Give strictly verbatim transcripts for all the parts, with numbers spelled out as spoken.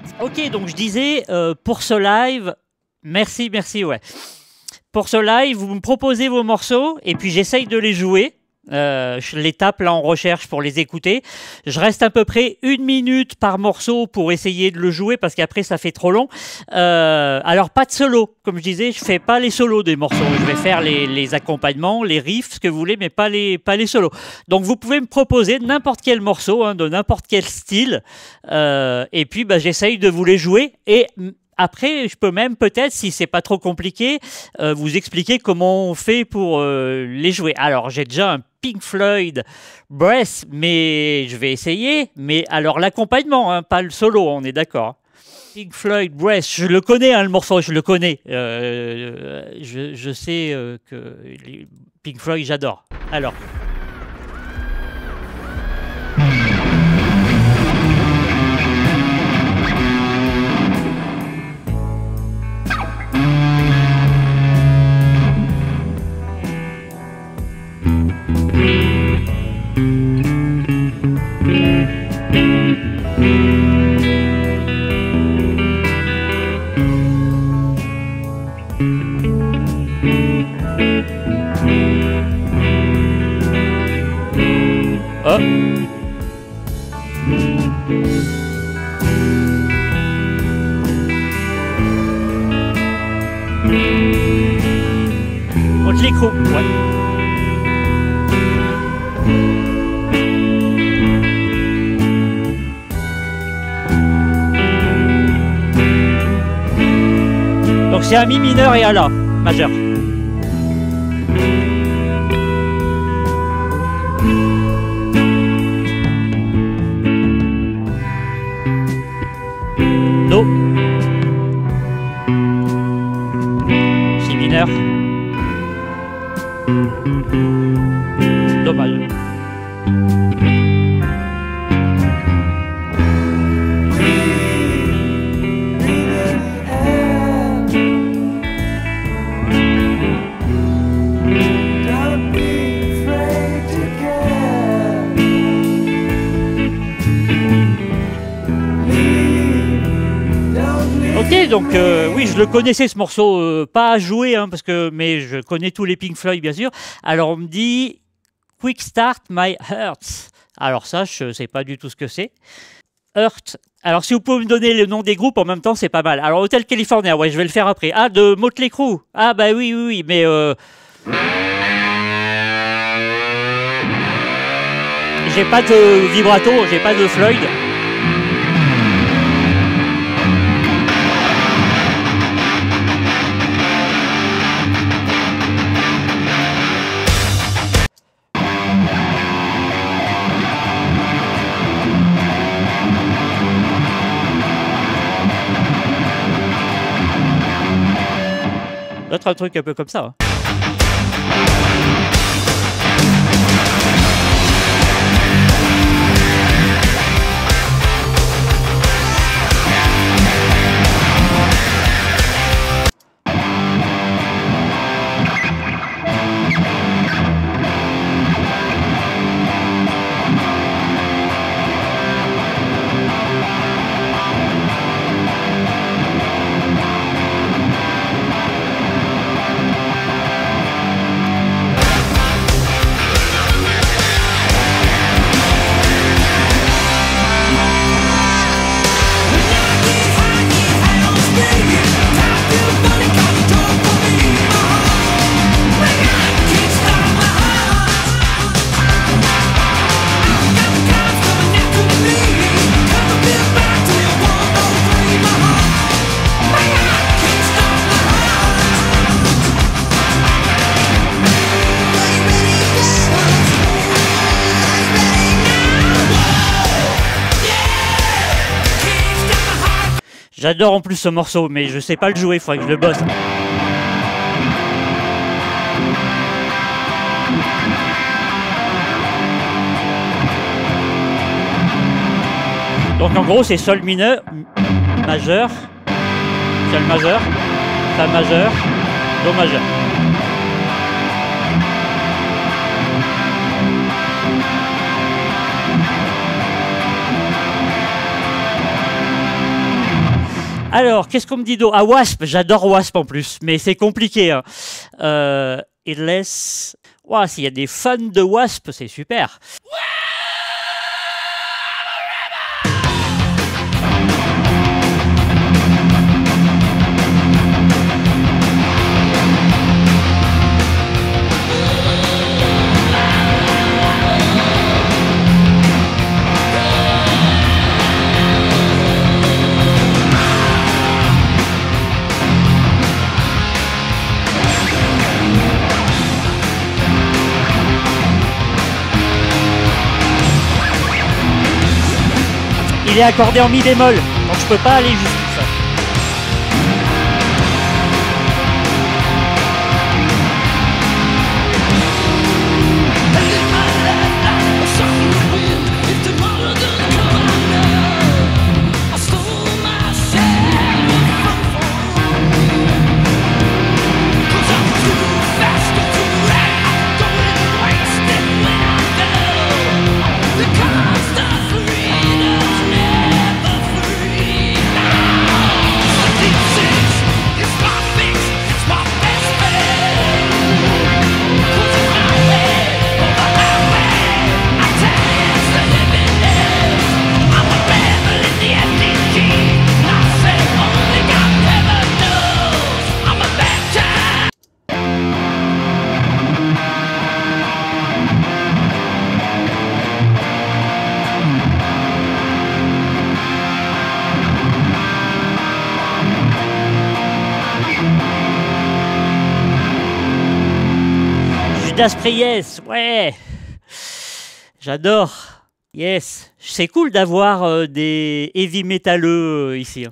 Ok, donc je disais, euh, pour ce live, merci, merci, ouais. Pour ce live, vous me proposez vos morceaux et puis j'essaye de les jouer. Euh, je les tape là en recherche pour les écouter. Je reste à peu près une minute par morceau pour essayer de le jouer parce qu'après ça fait trop long. Euh, alors pas de solo, comme je disais, je fais pas les solos des morceaux. Je vais faire les, les accompagnements, les riffs, ce que vous voulez, mais pas les, pas les solos. Donc vous pouvez me proposer n'importe quel morceau, hein, de n'importe quel style, euh, et puis bah, j'essaye de vous les jouer et après, je peux même peut-être, si c'est pas trop compliqué, euh, vous expliquer comment on fait pour euh, les jouer. Alors, j'ai déjà un Pink Floyd Breath, mais je vais essayer. Mais alors, l'accompagnement, hein, pas le solo, on est d'accord. Pink Floyd Breath, je le connais, hein, le morceau, je le connais. Euh, je, je sais euh, que les Pink Floyd, j'adore. Alors. Oh. Motley Crue, ouais. Donc c'est un mi mineur et un la majeur. Do. Si mineur. Dommage. Ok, donc euh, oui, je le connaissais ce morceau, euh, pas à jouer, hein, parce que, mais je connais tous les Pink Floyd bien sûr. Alors on me dit Quick Start My Heart. Alors ça, je sais pas du tout ce que c'est. Hurt. Alors si vous pouvez me donner le nom des groupes en même temps, c'est pas mal. Alors Hotel California, ouais, je vais le faire après. Ah, de Motley Crue. Ah bah oui, oui, oui, mais euh... j'ai pas de vibrato, j'ai pas de Floyd. D'autres un truc un peu comme ça. Hein. J'adore en plus ce morceau, mais je sais pas le jouer, il faudrait que je le bosse. Donc en gros c'est sol mineur, majeur, sol majeur, fa majeur, do majeur. Alors, qu'est-ce qu'on me dit d'autre? Ah, Wasp, j'adore Wasp en plus, mais c'est compliqué. Hein. Euh, Headless. Ouah, s'il y a des fans de Wasp, c'est super. Il est accordé en mi bémol, donc je peux pas aller jusqu'à ça. Judas Priest, ouais, j'adore. Yes, c'est cool d'avoir euh, des heavy métalleux euh, ici.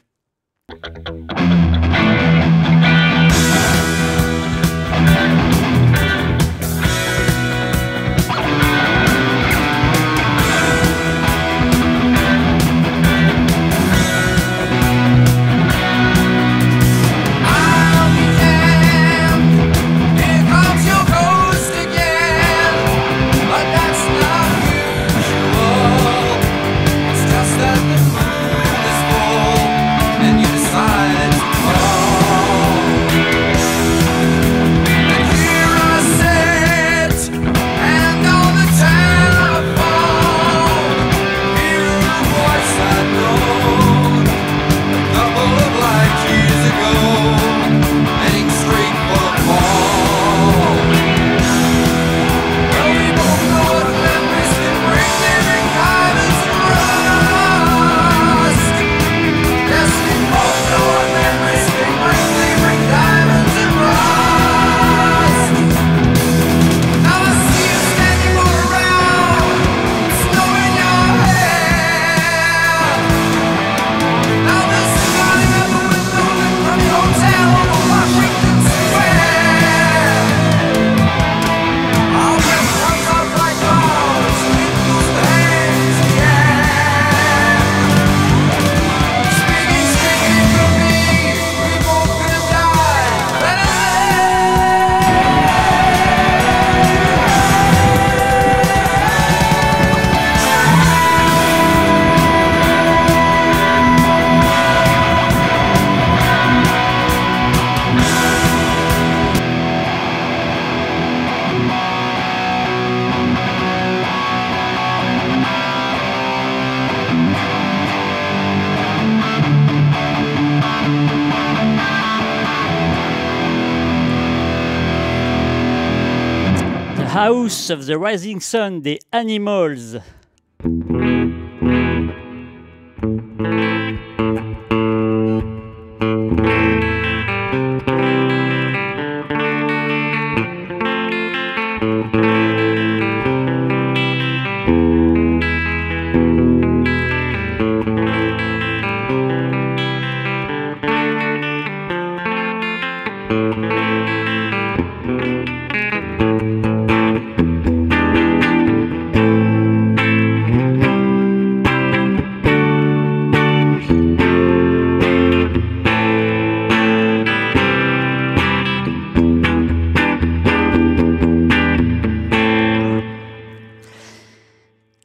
House of the Rising Sun des Animals.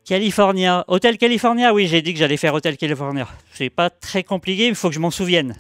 California. Hôtel California, oui, j'ai dit que j'allais faire Hôtel California. C'est pas très compliqué, il faut que je m'en souvienne.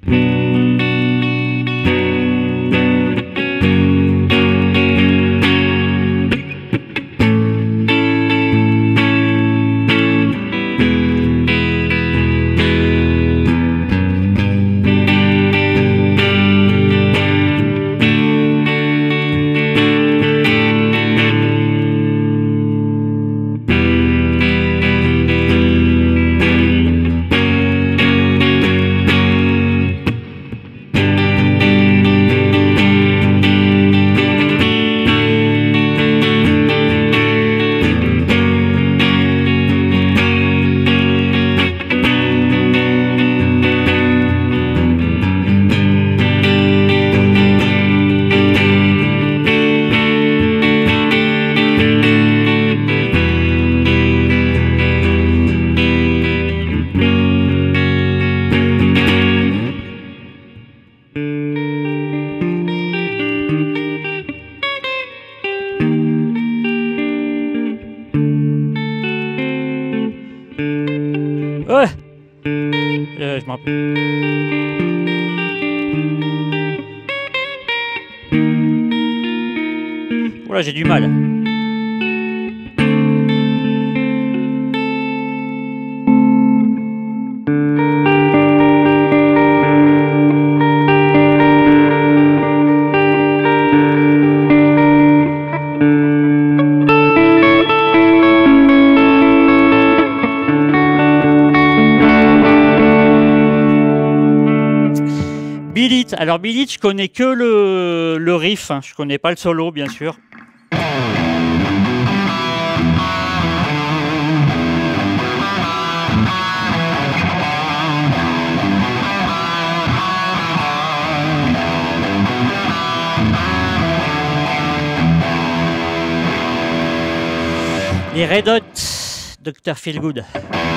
Ouais. Euh, je m'en rappelle. Oula, j'ai du mal. Beat It. Alors Beat It, je connais que le, le riff, hein. Je connais pas le solo, bien sûr. Les Red Hot, docteur Feelgood.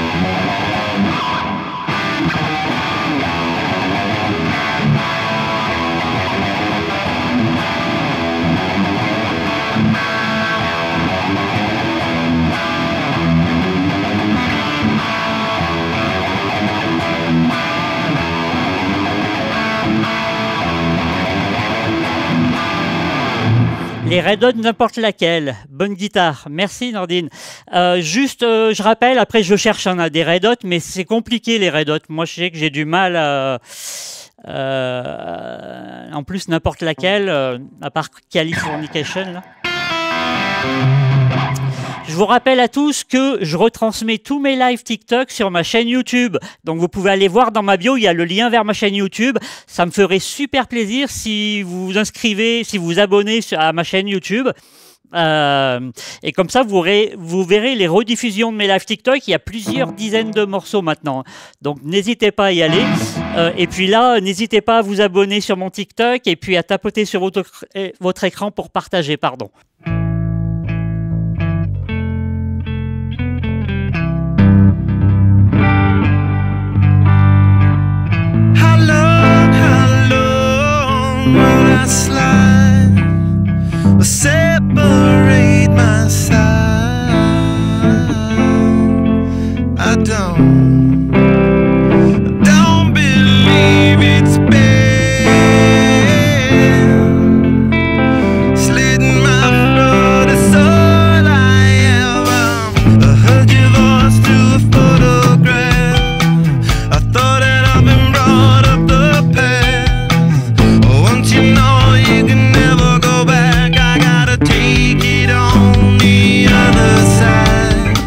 Les Red Hot, n'importe laquelle. Bonne guitare. Merci Nordine. Euh, juste, euh, je rappelle, après je cherche un des Red Hot, mais c'est compliqué les Red Hot. Moi, je sais que j'ai du mal à... Euh, en plus, n'importe laquelle, euh, à part Californication, là. Je vous rappelle à tous que je retransmets tous mes lives TikTok sur ma chaîne YouTube. Donc vous pouvez aller voir dans ma bio, il y a le lien vers ma chaîne YouTube. Ça me ferait super plaisir si vous vous inscrivez, si vous vous abonnez à ma chaîne YouTube. Euh, et comme ça, vous, verrez, vous verrez les rediffusions de mes lives TikTok. Il y a plusieurs dizaines de morceaux maintenant. Donc n'hésitez pas à y aller. Euh, et puis là, n'hésitez pas à vous abonner sur mon TikTok et puis à tapoter sur votre, votre écran pour partager, pardon. Will I slide or separate my side? I don't, don't believe it's been slitting my throat is all I am. I heard your voice through a photograph. I thought that I've been brought up the past. You know you can never go back. I gotta take it on the other side.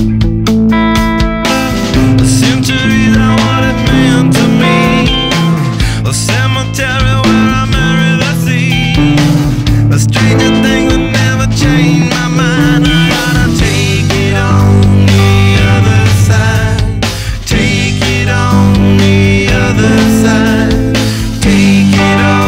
The centuries are what it meant to me. A cemetery where I marry the sea. A stranger thing would never change my mind. I gotta take it on the other side. Take it on the other side. Take it on.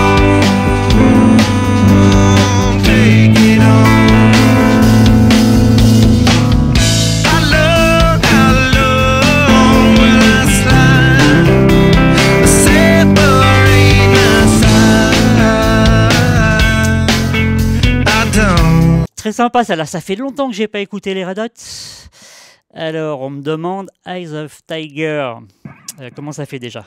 Très sympa, ça là, ça fait longtemps que j'ai pas écouté les Red Hot. Alors, on me demande Eyes of Tiger. Euh, comment ça fait déjà?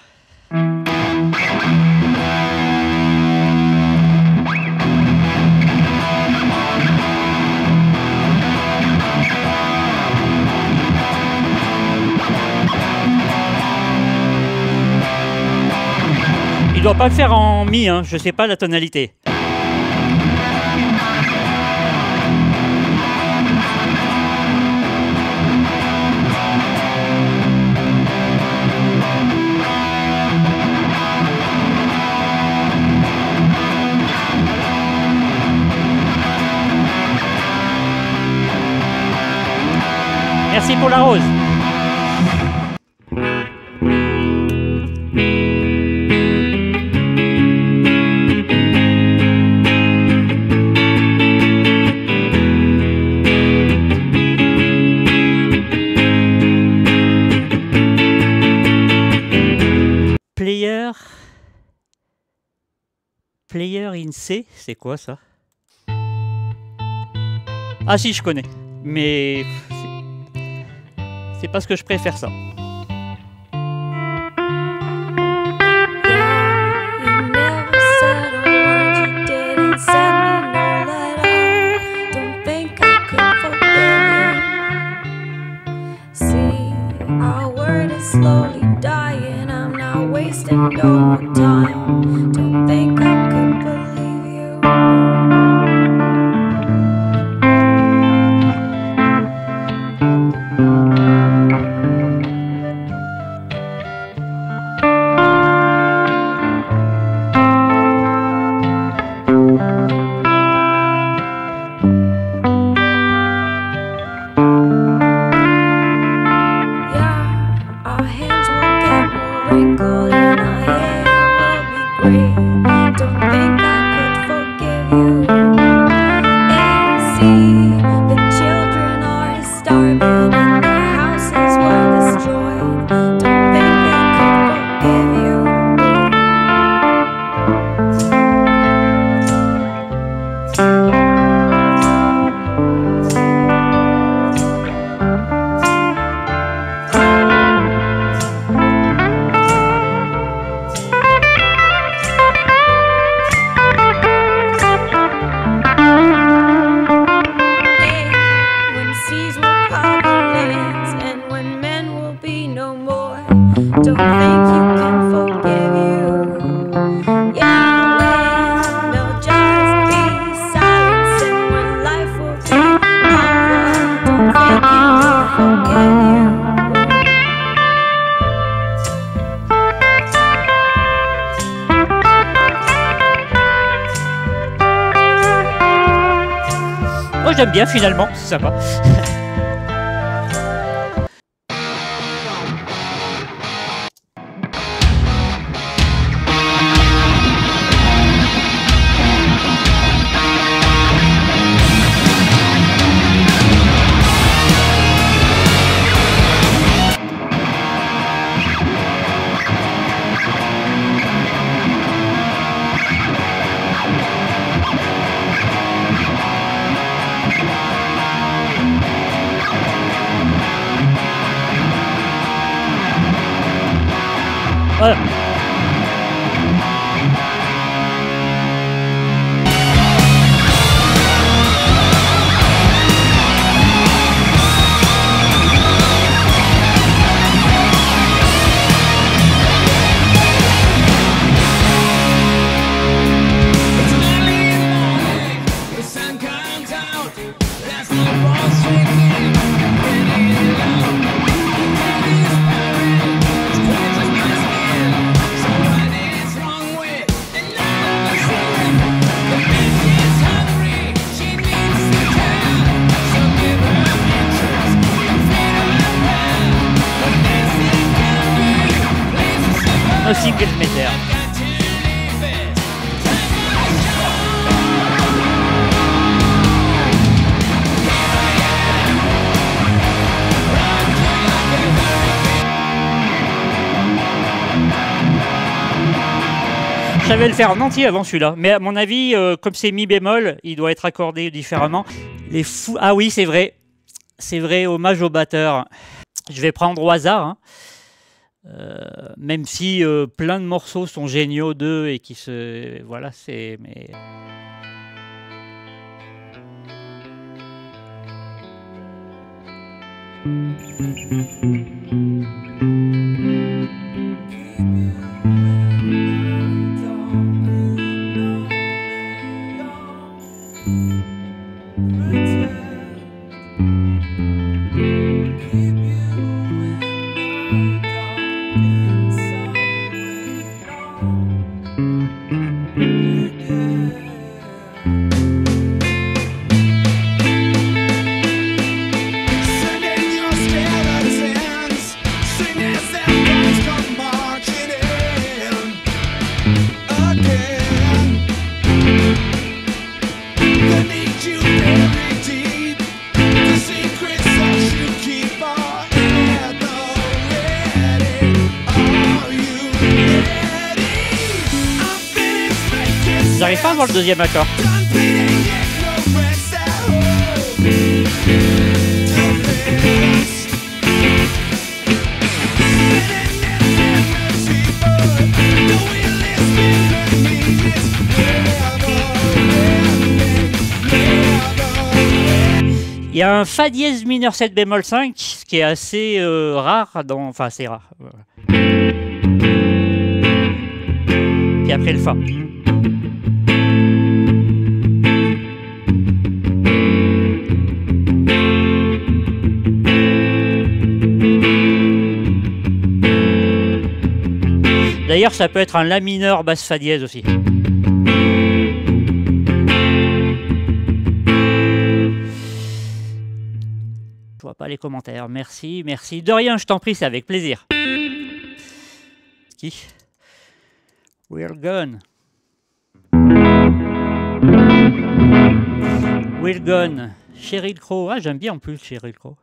Il doit pas le faire en mi, hein. Je sais pas la tonalité. Merci pour la rose. Player. Player in C, c'est quoi ça? Ah si, je connais. Mais c'est pas ce que je préfère, ça. Oh, j'aime bien finalement, c'est sympa. Voilà. Un single meter. Je savais le faire en entier avant celui-là, mais à mon avis, euh, comme c'est mi bémol, il doit être accordé différemment. Les fous. Ah oui, c'est vrai. c'est vrai, hommage au batteur. Je vais prendre au hasard, hein. Euh, même si euh, plein de morceaux sont géniaux d'eux et qui se... Voilà, c'est... Mais... J'arrive pas à voir le deuxième accord. Il y a un Fa dièse mineur sept bémol cinq, ce qui est assez euh, rare, dans... enfin c'est rare. Voilà. Et après le Fa. D'ailleurs, ça peut être un La mineur basse Fa dièse aussi. Je vois pas les commentaires. Merci, merci. De rien, je t'en prie, c'est avec plaisir. Qui? We're gone. We're gone. Sheryl Crow. Ah, j'aime bien en plus Sheryl Crow.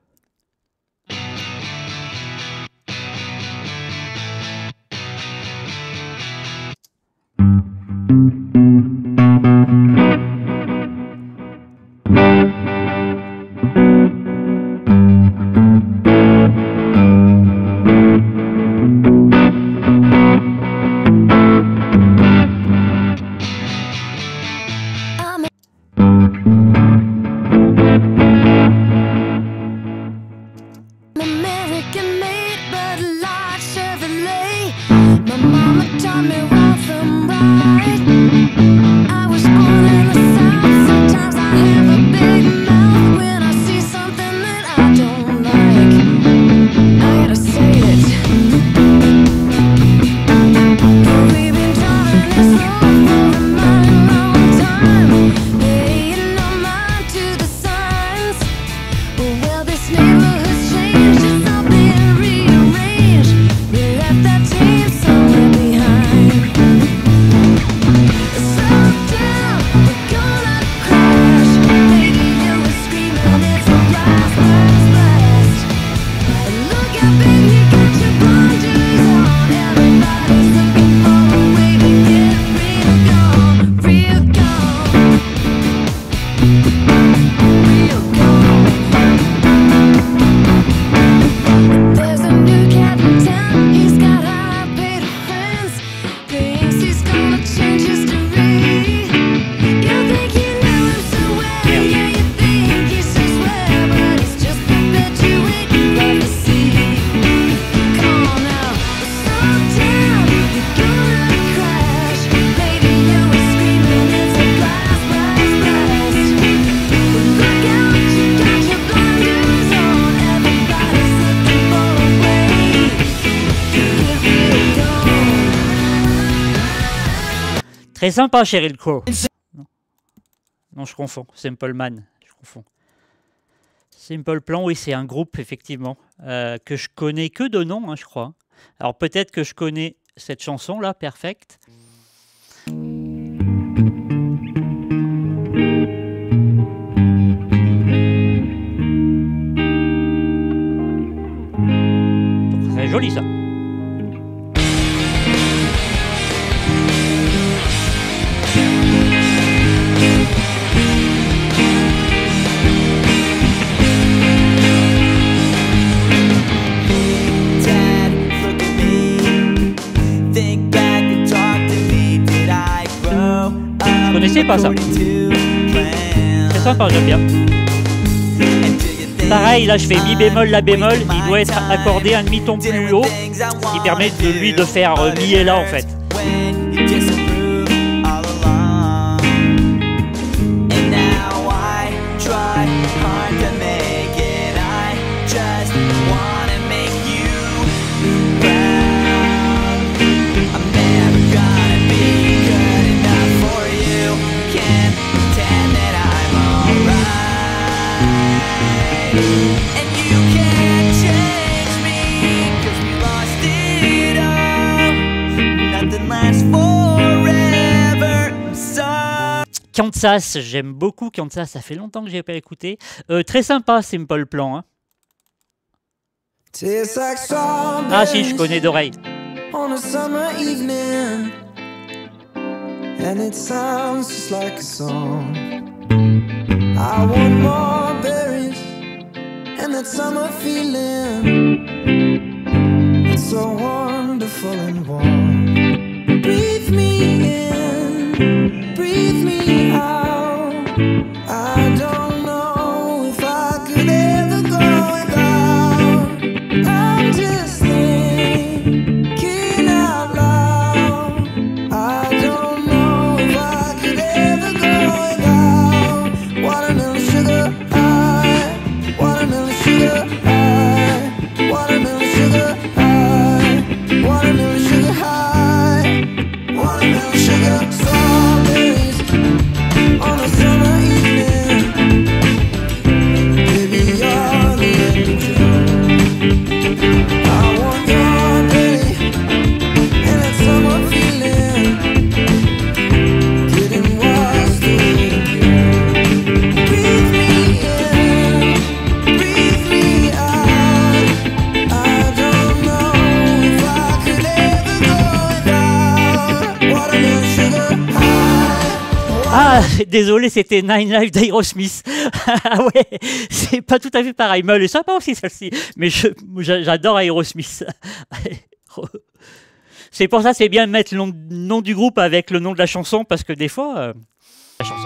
Très sympa, Sheryl Crow. Non. non, je confonds. Simple Man, je confonds. Simple Plan, oui, c'est un groupe, effectivement, euh, que je connais que de nom, hein, je crois. Alors peut-être que je connais cette chanson-là, Perfect. Très joli, ça. Je connaissais pas ça. C'est sympa, j'aime bien. Pareil, là je fais mi bémol, la bémol, il doit être accordé un demi-ton plus haut, ce qui permet de lui de faire euh, mi et la en fait. Kansas, j'aime beaucoup Kansas, ça fait longtemps que j'ai pas écouté. Euh, très sympa, Simple Plan. Hein. Ah si, je connais d'oreille. On a summer evening, and it sounds just like a song. I want more berries, and that summer feeling, it's so wonderful and warm. Breathe me in, breathe me out. I don't know if I could ever go without. I'm just thinking out loud. I don't know if I could ever go without. Watermelon sugar high, watermelon sugar high, watermelon sugar high, watermelon sugar high, watermelon sugar strawberries on a summer evening. Baby, you're the angel. I want your belly and that summer feeling. Getting washed away with you. Breathe me in, breathe me out. I don't know if I could ever go without watermelon sugar high. Ah, désolé, c'était Nine Lives d'Aerosmith. Ah ouais, c'est pas tout à fait pareil. Mais elle est sympa aussi celle-ci. Mais je- j'a- j'adore Aerosmith. C'est pour ça c'est bien de mettre le nom, nom du groupe avec le nom de la chanson parce que des fois. euh, la chanson.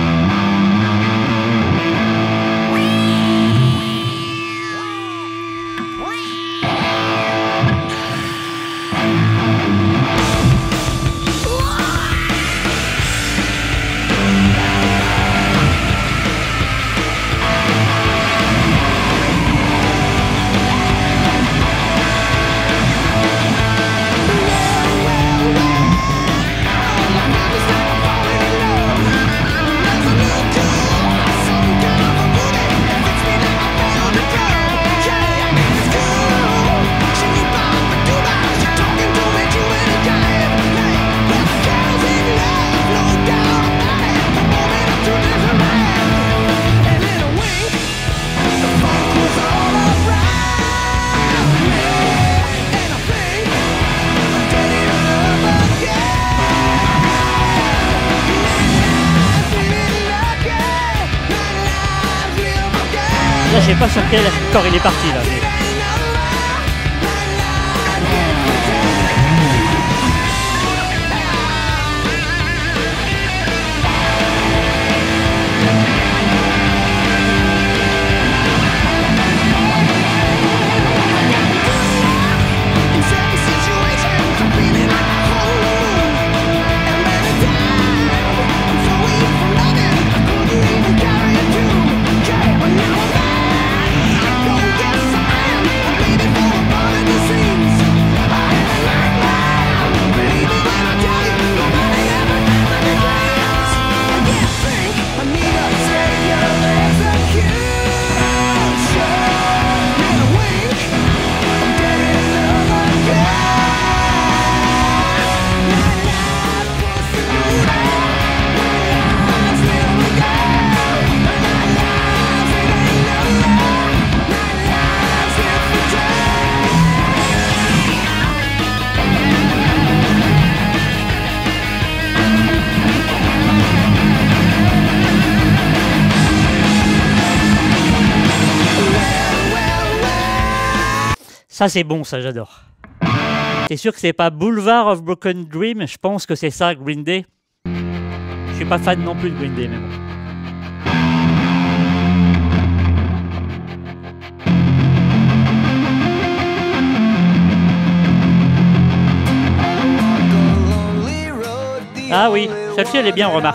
Là, je sais pas sur quel corps il est parti là. mais- Ça c'est bon, ça j'adore. C'est sûr que c'est pas Boulevard of Broken Dream, je pense que c'est ça Green Day. Je suis pas fan non plus de Green Day, mais bon. Ah oui, celle-ci elle est bien, remarque.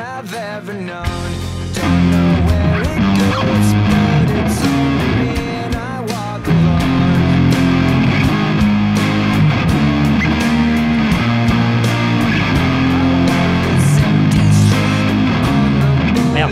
Merde.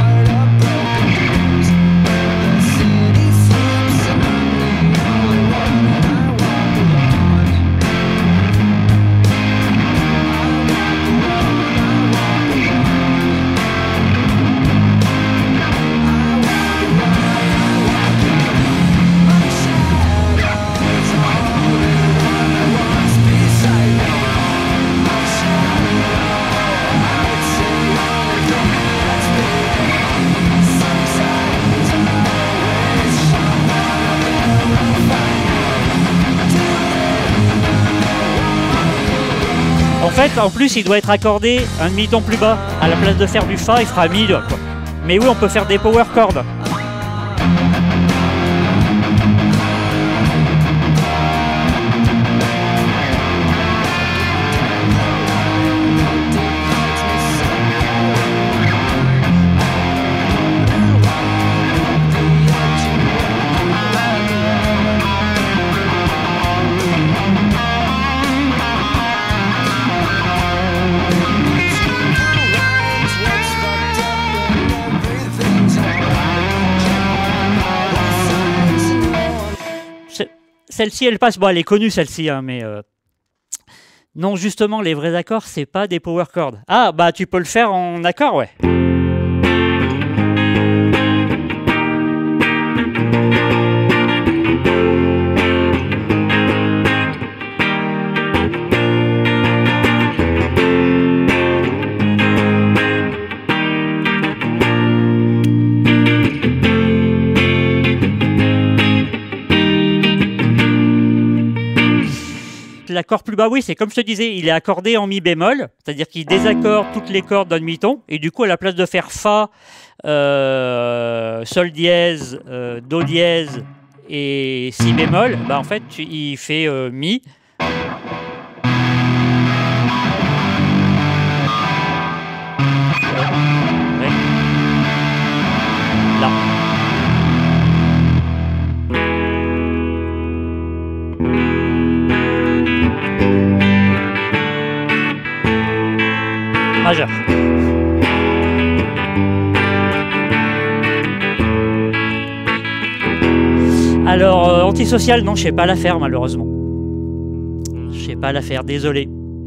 En fait, en plus, il doit être accordé un demi-ton plus bas. À la place de faire du Fa, il fera Mi, quoi. Mais oui, on peut faire des power chords. Celle-ci, elle passe. Bon, elle est connue, celle-ci, hein, mais... Euh... Non, justement, les vrais accords, c'est pas des power chords. Ah, bah, tu peux le faire en accord, ouais. L'accord plus bas, oui, c'est comme je te disais, il est accordé en mi bémol, c'est-à-dire qu'il désaccorde toutes les cordes d'un demi-ton, et du coup, à la place de faire Fa, euh, Sol dièse, euh, Do dièse et Si bémol, bah en fait, tu, il fait euh, Mi. Ouais. Là. Majeur. Alors, euh, antisocial, non, je sais pas la faire, malheureusement. Je sais pas la faire, désolé.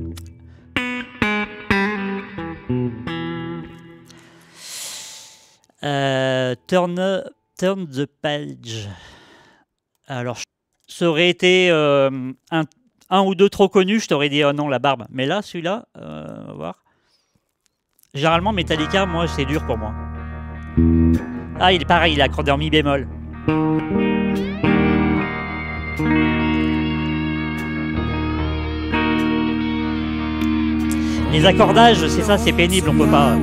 Euh, turn, turn the page. Alors, ça aurait été euh, un, un ou deux trop connus, je t'aurais dit, oh non, la barbe. Mais là, celui-là, euh, on va voir. Généralement, Metallica, moi, c'est dur pour moi. Ah, il est pareil, il est accordé en mi bémol. Les accordages, c'est ça, c'est pénible, on peut pas.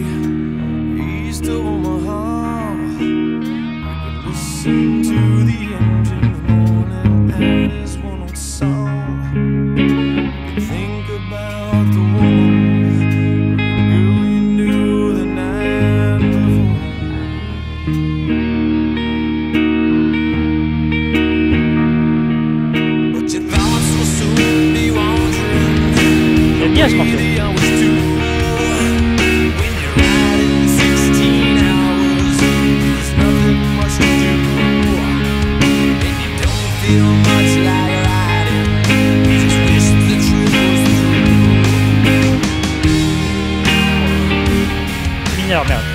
J'aime bien ce morceau. Mineur, merde.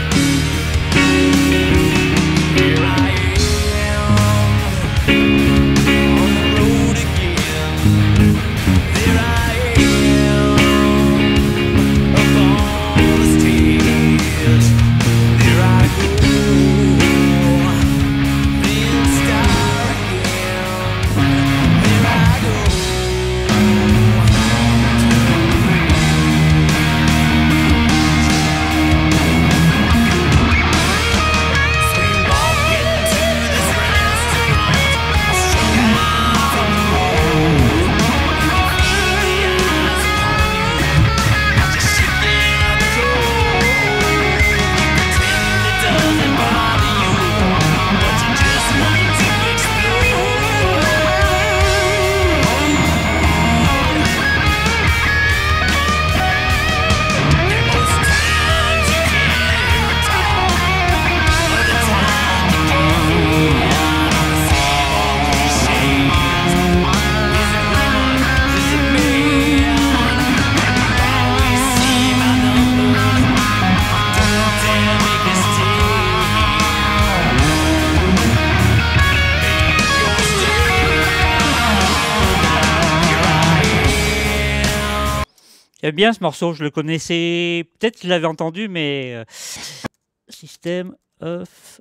J'aime bien ce morceau, je le connaissais, peut-être que je l'avais entendu, mais euh, System of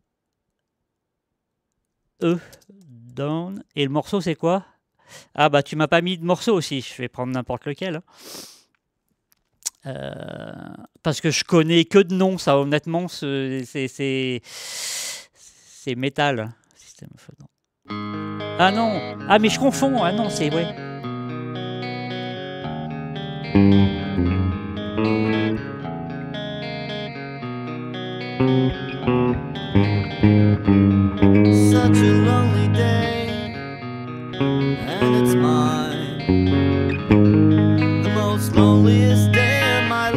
E down. Et le morceau c'est quoi? Ah bah tu m'as pas mis de morceau aussi, je vais prendre n'importe lequel. Hein. Euh, parce que je connais que de nom, ça honnêtement, c'est c'est métal. System of E down. Ah non, ah mais je confonds, ah non c'est ouais. Such a lonely day, and it's mine, the most loneliest day of my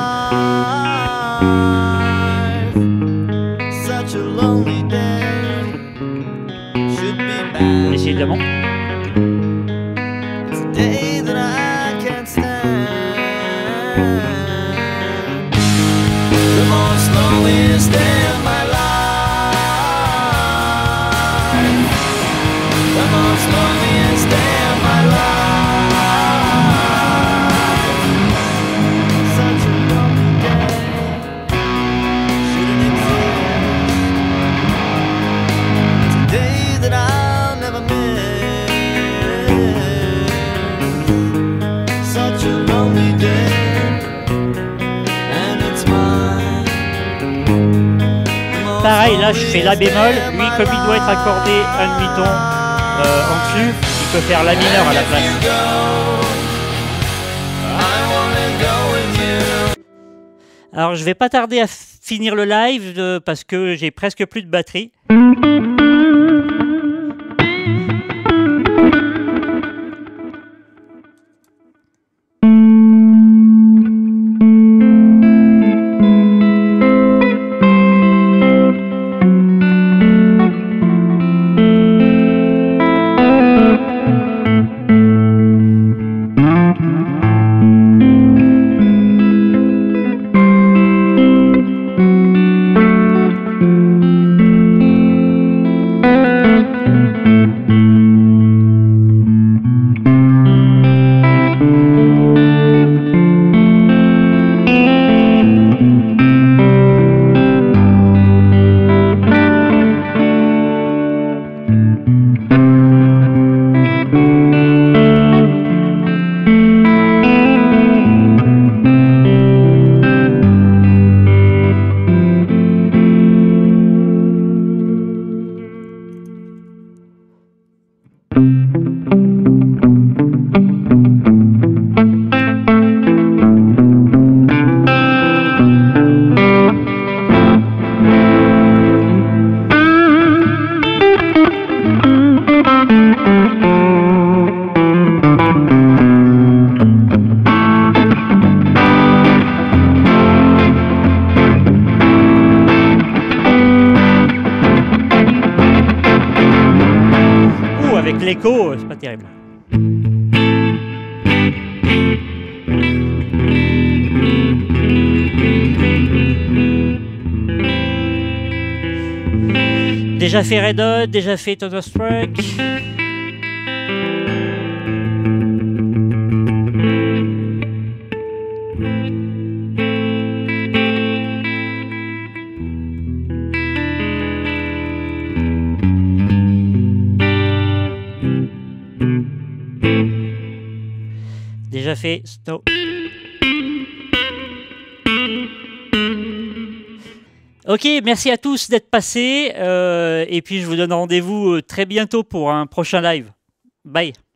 life. Such a lonely day, should be bad. Décidément. It's a day that I can't stand. The most loneliest day of my life. The most loneliest day of my life. Such a lonely day shouldn't exist. It's a day that I'll never miss. Such a lonely day, and it's mine. Pareil, là je fais la bémol, lui comme il doit être accordé un demi-ton euh, en dessus, il peut faire la mineure à la place. Alors je vais pas tarder à finir le live euh, parce que j'ai presque plus de batterie. Avec l'écho, c'est pas terrible. Déjà fait Red Hot, déjà fait Thunderstruck. Déjà fait Snow. Ok, merci à tous d'être passés. Euh, et puis je vous donne rendez-vous très bientôt pour un prochain live. Bye.